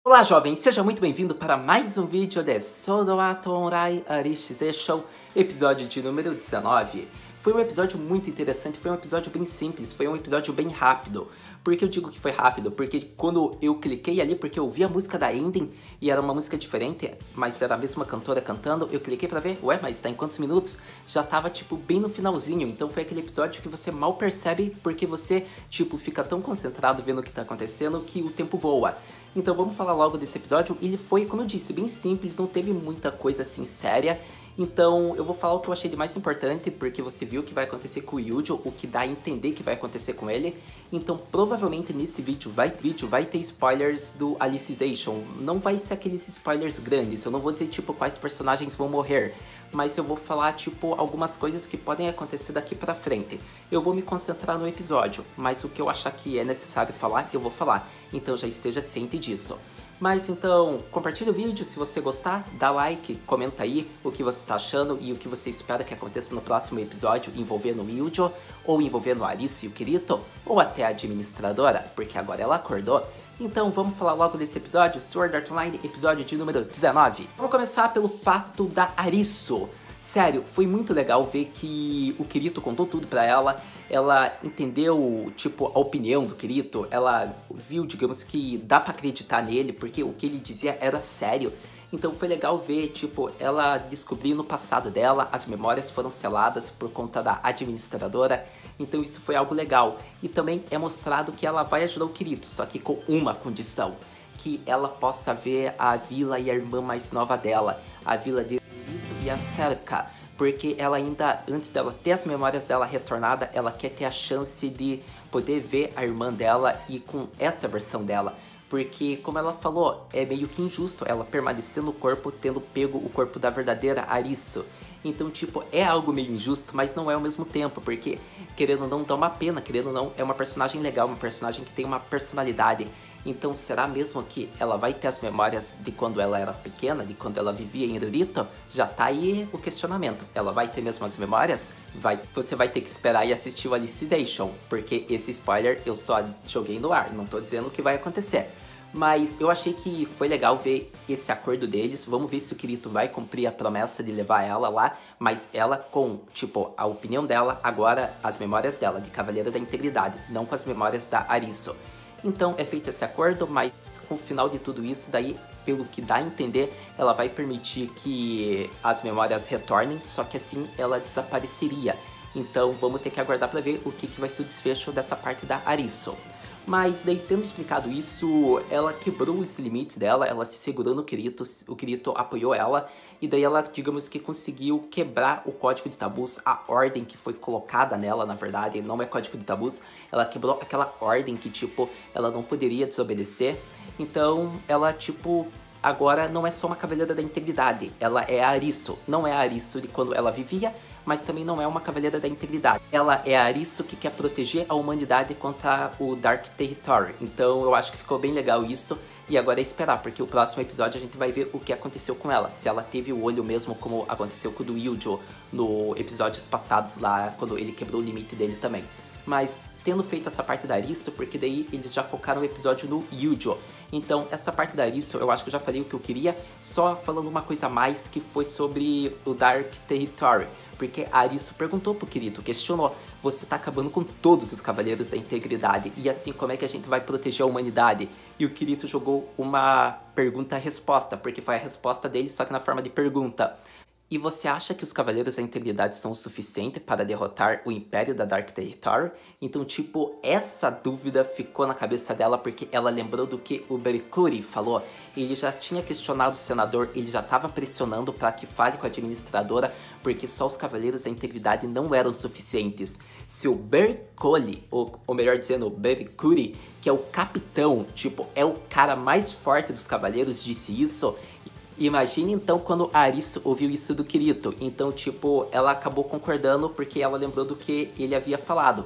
Olá, jovem, seja muito bem-vindo para mais um vídeo de Sodoa Tonrai Arishize Show, episódio de número 19. Foi um episódio muito interessante, foi um episódio bem simples, foi um episódio bem rápido. Por que eu digo que foi rápido? Porque quando eu cliquei ali, porque eu vi a música da Enden e era uma música diferente, mas era a mesma cantora cantando, eu cliquei pra ver, ué, mas tá em quantos minutos? Já tava, tipo, bem no finalzinho, então foi aquele episódio que você mal percebe porque você, tipo, fica tão concentrado vendo o que tá acontecendo que o tempo voa. Então vamos falar logo desse episódio. Ele foi, como eu disse, bem simples, não teve muita coisa assim séria. Então eu vou falar o que eu achei de mais importante, porque você viu o que vai acontecer com o Yujo, o que dá a entender que vai acontecer com ele. Então provavelmente nesse vídeo vai ter spoilers do Alicization. Não vai ser aqueles spoilers grandes, eu não vou dizer tipo quais personagens vão morrer, mas eu vou falar tipo algumas coisas que podem acontecer daqui pra frente. Eu vou me concentrar no episódio, mas o que eu achar que é necessário falar, eu vou falar. Então já esteja ciente disso. Mas então, compartilha o vídeo se você gostar, dá like, comenta aí o que você está achando e o que você espera que aconteça no próximo episódio envolvendo o Yujo, ou envolvendo a Arisu e o Kirito, ou até a administradora, porque agora ela acordou. Então vamos falar logo desse episódio, Sword Art Online, episódio de número 19. Vamos começar pelo fato da Arisu. Sério, foi muito legal ver que o Kirito contou tudo pra ela. Ela entendeu, tipo, a opinião do Kirito. Ela viu, digamos, que dá pra acreditar nele, porque o que ele dizia era sério. Então foi legal ver, tipo, ela descobrindo o passado dela. As memórias foram seladas por conta da administradora. Então isso foi algo legal. E também é mostrado que ela vai ajudar o Kirito, só que com uma condição. Que ela possa ver a vila e a irmã mais nova dela. A vila de e a Cerca, porque ela ainda, antes dela ter as memórias dela retornada, ela quer ter a chance de poder ver a irmã dela e com essa versão dela. Porque, como ela falou, é meio que injusto ela permanecer no corpo tendo pego o corpo da verdadeira Arisu. Então, tipo, é algo meio injusto, mas não é ao mesmo tempo, porque, querendo ou não, dá uma pena, querendo ou não, é uma personagem legal, uma personagem que tem uma personalidade. Então, será mesmo que ela vai ter as memórias de quando ela era pequena, de quando ela vivia em Rurito? Já tá aí o questionamento. Ela vai ter mesmo as memórias? Vai. Você vai ter que esperar e assistir o Alicization, porque esse spoiler eu só joguei no ar, não tô dizendo o que vai acontecer. Mas eu achei que foi legal ver esse acordo deles. Vamos ver se o Kirito vai cumprir a promessa de levar ela lá. Mas ela com, tipo, a opinião dela, agora as memórias dela, de Cavaleira da Integridade. Não com as memórias da Arisu. Então é feito esse acordo, mas com o final de tudo isso, daí, pelo que dá a entender, ela vai permitir que as memórias retornem. Só que assim ela desapareceria. Então vamos ter que aguardar para ver o que vai ser o desfecho dessa parte da Arisu. Mas daí, tendo explicado isso, ela quebrou os limites dela, ela se segurou no Kirito, o Kirito apoiou ela, e daí ela, digamos que conseguiu quebrar o código de tabus, a ordem que foi colocada nela, na verdade, não é código de tabus, ela quebrou aquela ordem que, tipo, ela não poderia desobedecer, então ela, tipo, agora não é só uma Cavaleira da Integridade, ela é a Arisu, não é a Arisu de quando ela vivia, mas também não é uma Cavaleira da Integridade. Ela é a Arisu que quer proteger a humanidade contra o Dark Territory. Então eu acho que ficou bem legal isso. E agora é esperar, porque o próximo episódio a gente vai ver o que aconteceu com ela. Se ela teve o olho mesmo, como aconteceu com o do Yujo no episódios passados lá, quando ele quebrou o limite dele também. Mas tendo feito essa parte da Arisu, porque daí eles já focaram o episódio no Yujo. Então essa parte da Arisu, eu acho que eu já falei o que eu queria, só falando uma coisa a mais que foi sobre o Dark Territory. Porque a Arisu perguntou pro Kirito, questionou, você tá acabando com todos os Cavaleiros da Integridade, e assim como é que a gente vai proteger a humanidade? E o Kirito jogou uma pergunta-resposta, porque foi a resposta dele, só que na forma de pergunta. E você acha que os Cavaleiros da Integridade são o suficiente para derrotar o Império da Dark Territory? Então, tipo, essa dúvida ficou na cabeça dela porque ela lembrou do que o Berikuri falou. Ele já tinha questionado o senador, ele já estava pressionando para que fale com a administradora, porque só os Cavaleiros da Integridade não eram suficientes. Se o Berikuri, ou melhor dizendo, o Berikuri, que é o capitão, tipo, é o cara mais forte dos Cavaleiros, disse isso. Imagine então quando a Arisu ouviu isso do Kirito. Então, tipo, ela acabou concordando porque ela lembrou do que ele havia falado.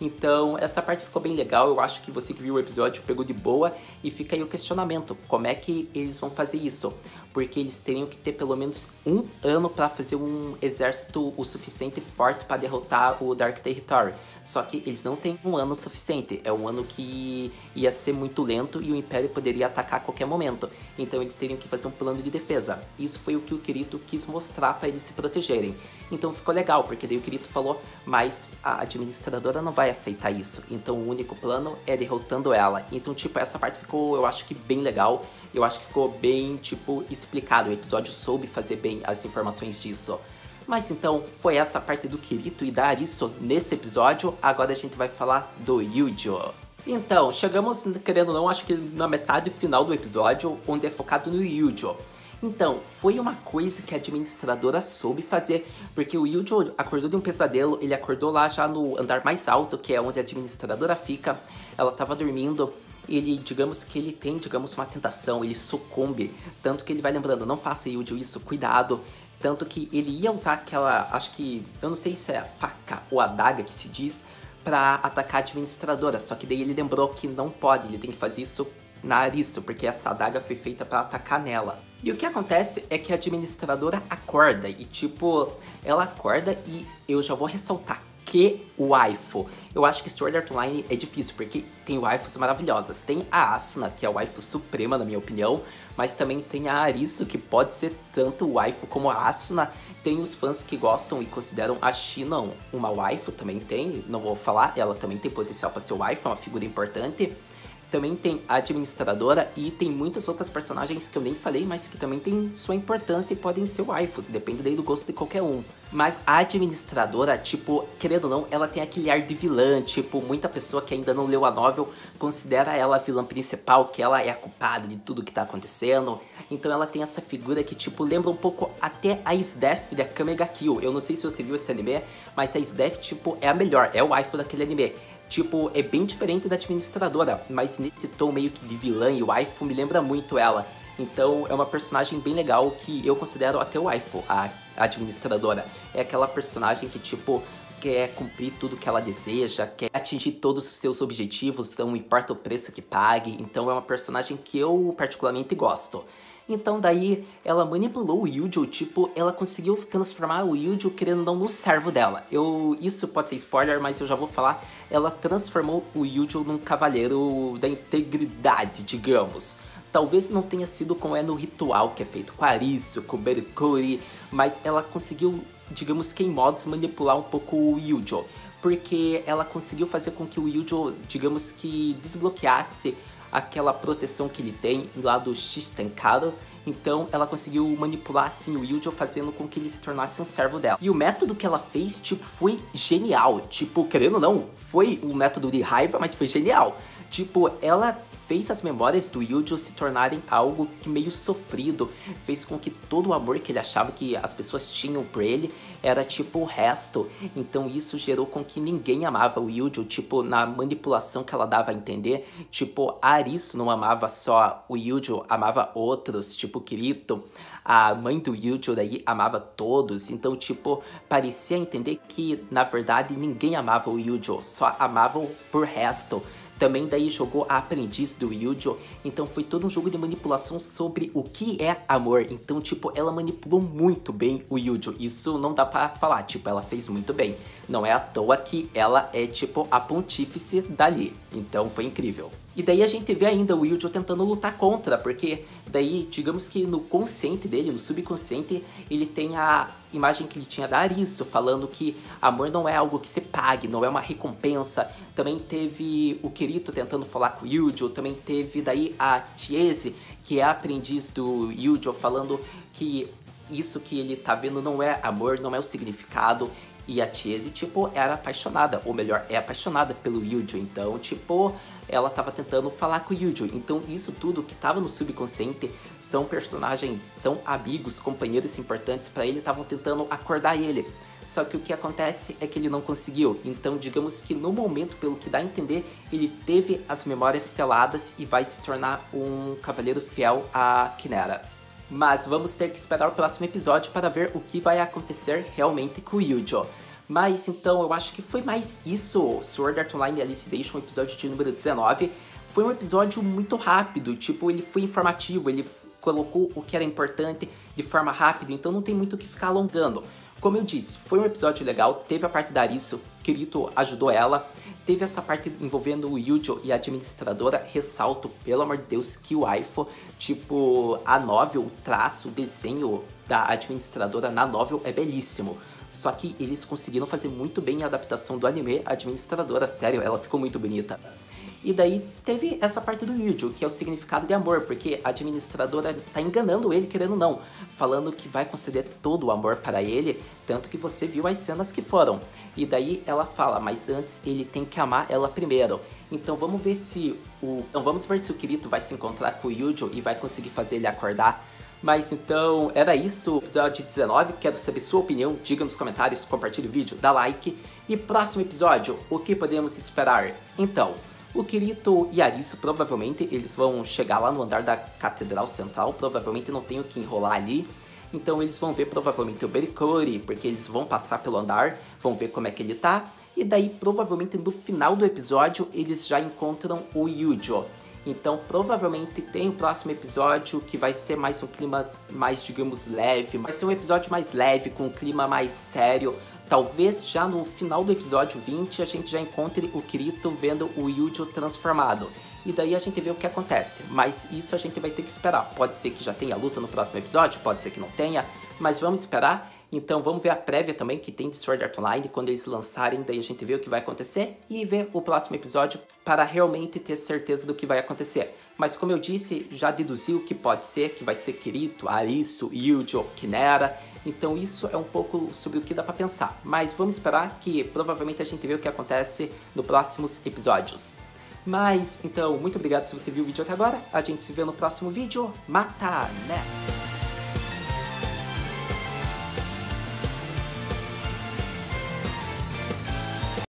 Então, essa parte ficou bem legal. Eu acho que você que viu o episódio pegou de boa. E fica aí o questionamento: como é que eles vão fazer isso? Porque eles teriam que ter pelo menos 1 ano para fazer um exército o suficiente forte para derrotar o Dark Territory. Só que eles não têm 1 ano suficiente. É um ano que ia ser muito lento e o Império poderia atacar a qualquer momento. Então eles teriam que fazer um plano de defesa. Isso foi o que o Kirito quis mostrar para eles se protegerem. Então ficou legal, porque daí o Kirito falou: mas a administradora não vai aceitar isso. Então o único plano é derrotando ela. Então, tipo, essa parte ficou, eu acho que bem legal. Eu acho que ficou bem, tipo, explicado. O episódio soube fazer bem as informações disso. Mas então, foi essa parte do Kirito e da Arisu nesse episódio. Agora a gente vai falar do Yujo. Então, chegamos, querendo ou não, acho que na metade final do episódio, onde é focado no Yujo. Então, foi uma coisa que a administradora soube fazer, porque o Yujo acordou de um pesadelo, ele acordou lá já no andar mais alto, que é onde a administradora fica. Ela tava dormindo. Ele, digamos que ele tem, uma tentação, ele sucumbe. Tanto que ele vai lembrando: não faça, Yujo, isso, cuidado. Tanto que ele ia usar aquela, acho que, eu não sei se é a faca ou a adaga que se diz, pra atacar a administradora. Só que daí ele lembrou que não pode, ele tem que fazer isso na Arisu, porque essa adaga foi feita pra atacar nela. E o que acontece é que a administradora acorda, e tipo, ela acorda e eu já vou ressaltar que waifu. Eu acho que Sword Art Online é difícil, porque tem waifus maravilhosas. Tem a Asuna, que é a waifu suprema, na minha opinião, mas também tem a Arisu, que pode ser tanto waifu como a Asuna. Tem os fãs que gostam e consideram a Shina uma waifu, também tem, não vou falar, ela também tem potencial para ser waifu, é uma figura importante. Também tem a administradora e tem muitas outras personagens que eu nem falei, mas que também tem sua importância e podem ser waifus, depende daí do gosto de qualquer um. Mas a administradora, tipo, querendo ou não, ela tem aquele ar de vilã, tipo, muita pessoa que ainda não leu a novel considera ela a vilã principal, que ela é a culpada de tudo que tá acontecendo. Então ela tem essa figura que, tipo, lembra um pouco até a Sdeath da Kame ga Kill. Eu não sei se você viu esse anime, mas a Sdeath, tipo, é a melhor, é o waifu daquele anime. Tipo, é bem diferente da administradora, mas nesse tom meio que de vilã e waifu me lembra muito ela. Então é uma personagem bem legal que eu considero até waifu, a administradora. É aquela personagem que, tipo, quer cumprir tudo que ela deseja, quer atingir todos os seus objetivos, não importa o preço que pague. Então é uma personagem que eu particularmente gosto. Então daí ela manipulou o Yujo, tipo, ela conseguiu transformar o Yujo, querendo ou não, no servo dela. Isso pode ser spoiler, mas eu já vou falar. Ela transformou o Yujo num cavaleiro da integridade, digamos. Talvez não tenha sido como é no ritual que é feito com a Arisu, com o Mercury, mas ela conseguiu, digamos que em modos, manipular um pouco o Yujo. Porque ela conseguiu fazer com que o Yujo, digamos que desbloqueasse aquela proteção que ele tem lá do Shistenkaro. Então ela conseguiu manipular assim o Yujo, fazendo com que ele se tornasse um servo dela. E o método que ela fez, tipo, foi genial. Tipo, querendo ou não, foi um método de raiva, mas foi genial. Tipo, ela fez as memórias do Yujo se tornarem algo que meio sofrido. Fez com que todo o amor que ele achava que as pessoas tinham por ele era tipo o resto. Então isso gerou com que ninguém amava o Yujo, tipo, na manipulação que ela dava a entender. Tipo, a Arisu não amava só o Yujo, amava outros, tipo Kirito. A mãe do Yujo daí amava todos. Então, tipo, parecia entender que, na verdade, ninguém amava o Yujo, só amavam por resto. Também daí jogou a aprendiz do Yujo, então foi todo um jogo de manipulação sobre o que é amor. Então, tipo, ela manipulou muito bem o Yujo, isso não dá pra falar, tipo, ela fez muito bem. Não é à toa que ela é, tipo, a pontífice dali, então foi incrível. E daí a gente vê ainda o Yujo tentando lutar contra, porque daí, digamos que no consciente dele, no subconsciente, ele tem a imagem que ele tinha da Arisu, falando que amor não é algo que se pague, não é uma recompensa. Também teve o Kirito tentando falar com o Yujo, também teve daí a Chiese, que é a aprendiz do Yujo, falando que isso que ele tá vendo não é amor, não é o significado. E a Chiese, tipo, era apaixonada, ou melhor, é apaixonada pelo Yujo. Então, tipo, ela tava tentando falar com o Yujo. Então, isso tudo que tava no subconsciente são personagens, são amigos, companheiros importantes pra ele, estavam tentando acordar ele. Só que o que acontece é que ele não conseguiu. Então, digamos que no momento, pelo que dá a entender, ele teve as memórias seladas e vai se tornar um cavaleiro fiel a Kinera. Mas vamos ter que esperar o próximo episódio para ver o que vai acontecer realmente com o Yujo. Mas então eu acho que foi mais isso, Sword Art Online Alicization, episódio de número 19. Foi um episódio muito rápido, tipo, ele foi informativo, ele colocou o que era importante de forma rápida, então não tem muito o que ficar alongando. Como eu disse, foi um episódio legal, teve a parte da Arisu, Kirito ajudou ela, teve essa parte envolvendo o Yujo e a administradora, ressalto, pelo amor de Deus, que o waifu, tipo, a novel, o traço, o desenho da administradora na novel é belíssimo. Só que eles conseguiram fazer muito bem a adaptação do anime, a administradora, sério, ela ficou muito bonita. E daí teve essa parte do Yujo, que é o significado de amor, porque a administradora tá enganando ele, querendo ou não, falando que vai conceder todo o amor para ele, tanto que você viu as cenas que foram. E daí ela fala, mas antes ele tem que amar ela primeiro. Então vamos ver se o Kirito vai se encontrar com o Yujo e vai conseguir fazer ele acordar. Mas então, era isso, episódio 19, quero saber sua opinião, diga nos comentários, compartilhe o vídeo, dá like. E próximo episódio, o que podemos esperar? Então, o Kirito e a Arisu, provavelmente, eles vão chegar lá no andar da Catedral Central, provavelmente não tem o que enrolar ali. Então eles vão ver provavelmente o Berikori, porque eles vão passar pelo andar, vão ver como é que ele tá. E daí, provavelmente, no final do episódio, eles já encontram o Yujo. Então, provavelmente tem o próximo episódio que vai ser mais um clima mais, digamos, leve. Vai ser um episódio mais leve, com um clima mais sério. Talvez já no final do episódio 20 a gente já encontre o Kirito vendo o Yujo transformado. E daí a gente vê o que acontece. Mas isso a gente vai ter que esperar. Pode ser que já tenha luta no próximo episódio, pode ser que não tenha. Mas vamos esperar. Então vamos ver a prévia também que tem de Sword Art Online, quando eles lançarem, daí a gente vê o que vai acontecer e ver o próximo episódio para realmente ter certeza do que vai acontecer. Mas como eu disse, já deduziu que pode ser, que vai ser Kirito, Arisu, Yujo, Kinera. Então isso é um pouco sobre o que dá pra pensar. Mas vamos esperar que provavelmente a gente vê o que acontece nos próximos episódios. Mas, então, muito obrigado se você viu o vídeo até agora. A gente se vê no próximo vídeo. Mata, né?